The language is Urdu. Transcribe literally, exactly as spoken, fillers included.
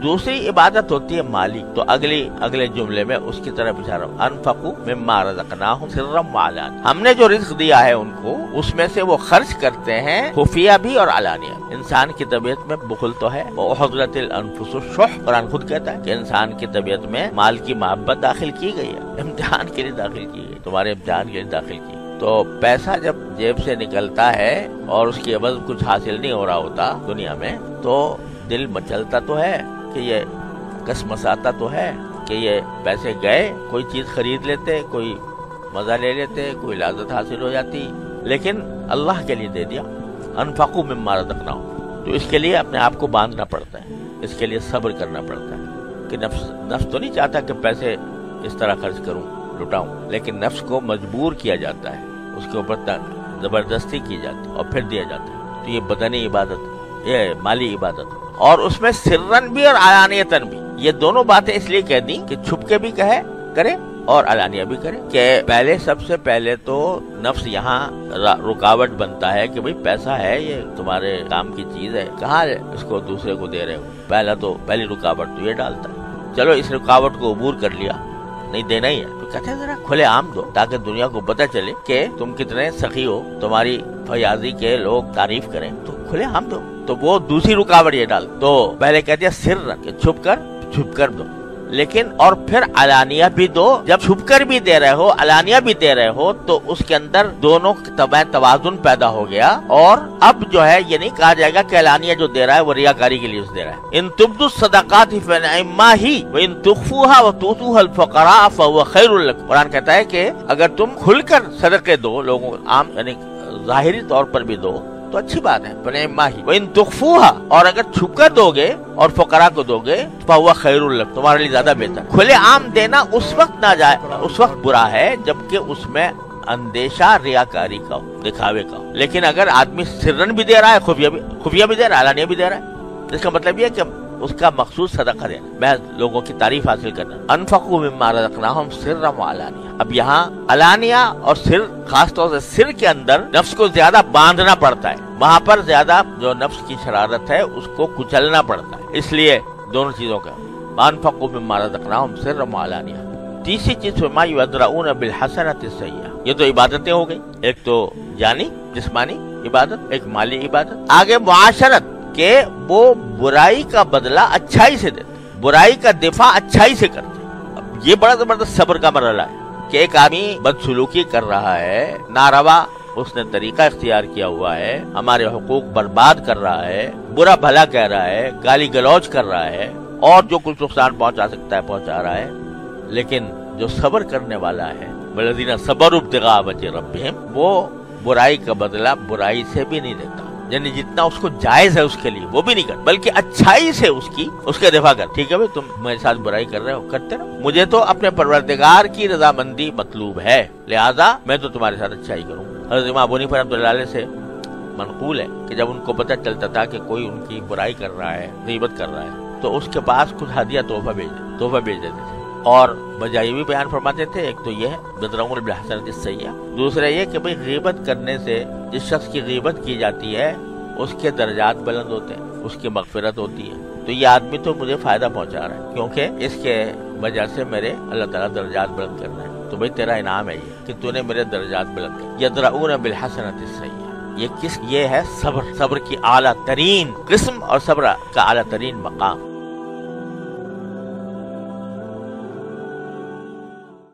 دوسری عبادت ہوتی ہے مالی. تو اگلی اگلے جملے میں اس کی طرف اشارہ انفقوا مما رزقناہم سرا وعلانیہ. ہم نے جو رزق دیا ہے ان کو اس میں سے وہ خرچ کرتے ہیں خفیہ بھی اور علانیہ. انسان کی طبیعت میں بخل تو ہے. وَأُحْضِرَتِ الْأَنفُسُ الشُّحَّ قرآن خود کہتا ہے کہ انسان کی طبیعت میں مال کی محبت داخل کی گئی ہے، امتحان کے لیے داخل کی گئی، تمہارے امتحان کے لیے داخل کی. تو پیسہ جب جیب سے نکلتا ہے اور اس کی عوض کچھ حاصل نہیں ہو رہا ہوتا دنیا میں تو دل مچلتا تو ہے کہ یہ کسمساتا تو ہے کہ یہ پیسے گئے، کوئی چیز خرید لیتے، کوئی مزہ لے لیتے، کوئی لذت حاصل ہو جاتی، لیکن اللہ کے لیے دے دیا. انفقوا مما رزقناہم. تو اس کے لیے اپنے آپ کو باندھنا پڑتا ہے، اس کے لیے صبر کرنا پڑتا ہے کہ نفس نفس تو نہیں چاہتا کہ پیسے اس طرح خرچ کروں لٹاؤں، لیکن نفس کو مجبور کیا جاتا ہے، اس کے اوپر زبردستی کی جاتی ہے اور پھر دیا جاتا ہے. تو یہ بدنی عبادت، یہ مالی عبادت، اور اس میں سرن بھی اور علانیتن بھی. یہ دونوں باتیں اس لیے کہہ دی کہ چھپ کے بھی کہے کرے اور علانیہ بھی کرے. کہ پہلے سب سے پہلے تو نفس یہاں رکاوٹ بنتا ہے کہ بھئی پیسہ ہے، یہ تمہارے کام کی چیز ہے، کہاں اس کو دوسرے کو دے رہے ہو. پہلا تو پہلی رکاوٹ تو یہ ڈالتا ہے. چلو اس رکاوٹ کو عبور کر لیا، نہیں دینا ہی ہے تو کہتے ہیں ذرا کھلے عام دو تاکہ دنیا کو پتہ چلے کہ تم کتنے سخی ہو، تمہاری فیاضی کے لوگ تعریف کریں، تو کھلے عام دو. تو وہ دوسری رکاوٹ یہ ڈال. تو پہلے کہتے ہیں سر کہ چھپ کر چھپ کر دو، لیکن اور پھر علانیہ بھی دو. جب چھپ کر بھی دے رہے ہو، علانیہ بھی دے رہے ہو، تو اس کے اندر دونوں کا توازن پیدا ہو گیا. اور اب جو ہے یہ نہیں کہا جائے گا کہ علانیہ جو دے رہا ہے وہ ریاکاری کے لیے اس دے رہا ہے. ان تبدوا الصدقات فنعما ہی وان تخفوها وتؤتوها الفقراء فهو خير لكم. قرآن کہتا ہے کہ اگر تم کھل کر صدقے دو لوگوں عام یعنی ظاہری طور پر بھی دو تو اچھی بات ہے. فنعما ہی وان تخفوها، اور اگر چھپ کر دو گے اور فقراء کو دو گے فهو خير لكم، تمہارے لیے زیادہ بہتر. کھلے عام دینا اس وقت نہ جائے اس وقت برا ہے جبکہ اس میں اندیشہ ریاکاری کا ہو، دکھاوے کا ہو. لیکن اگر آدمی سرن بھی دے رہا ہے، خفیہ بھی خفیہ بھی دے رہا ہے، علانیہ بھی دے رہا ہے، اس کا مطلب یہ ہے کہ اس کا مخصوص صدقہ دینا، محض لوگوں کی تعریف حاصل کرنا. انفقوا مما رزقناہم سرا وعلانیہ. اب یہاں علانیہ اور سر، خاص طور سے سر کے اندر نفس کو زیادہ باندھنا پڑتا ہے، وہاں پر زیادہ جو نفس کی شرارت ہے اس کو کچلنا پڑتا ہے. اس لیے دونوں چیزوں کا انفقوا مما رزقناہم سرا وعلانیہ. تیسری چیز فما یدرؤون بالحسنۃ السیئۃ. یہ تو عبادتیں ہو گئی، ایک تو جانی جسمانی عبادت، ایک مالی عبادت. آگے معاشرت کہ وہ برائی کا بدلہ اچھائی سے دیتے، برائی کا دفاع اچھائی سے کرتے. اب یہ بڑا زبردست صبر کا مرحلہ ہے کہ ایک آدمی بدسلوکی کر رہا ہے، ناروا اس نے طریقہ اختیار کیا ہوا ہے، ہمارے حقوق برباد کر رہا ہے، برا بھلا کہہ رہا ہے، گالی گلوچ کر رہا ہے، اور جو کچھ نقصان پہنچا سکتا ہے پہنچا رہا ہے. لیکن جو صبر کرنے والا ہے والذین صبروا ابتغاء وجہ ربہم، وہ برائی کا بدلہ برائی سے بھی نہیں دیتا. یعنی جتنا اس کو جائز ہے اس کے لیے وہ بھی نہیں کرتا، بلکہ اچھائی سے اس کی اس کے دفاع کر. ٹھیک ہے بھائی تم میرے ساتھ برائی کر رہے ہو، کرتے رہو، مجھے تو اپنے پروردگار کی رضامندی مطلوب ہے، لہذا میں تو تمہارے ساتھ اچھائی کروں. حضرت امام ابو حنیفہ رحمۃ اللہ علیہ سے منقول ہے کہ جب ان کو پتہ چلتا تھا کہ کوئی ان کی برائی کر رہا ہے، غیبت کر رہا ہے، تو اس کے پاس کچھ ہدیہ تحفہ بھیج تحفہ بھیج دیتے تھے. اور وجہ یہ بھی بیان فرماتے تھے، ایک تو یہ ہے یدرؤون بالحسنۃ السیئۃ، دوسرا یہ کہ بھئی غیبت کرنے سے جس شخص کی غیبت کی جاتی ہے اس کے درجات بلند ہوتے ہیں، اس کی مغفرت ہوتی ہے. تو یہ آدمی تو مجھے فائدہ پہنچا رہا ہے کیونکہ اس کے وجہ سے میرے اللہ تعالیٰ درجات بلند کر رہے ہیں. تو بھئی تیرا انعام ہے یہ کہ تو نے میرے درجات بلند کر. یدرؤون بالحسنۃ السیئۃ، یہ کس یہ ہے صبر، صبر کی اعلیٰ ترین قسم اور صبر کا اعلیٰ ترین مقام.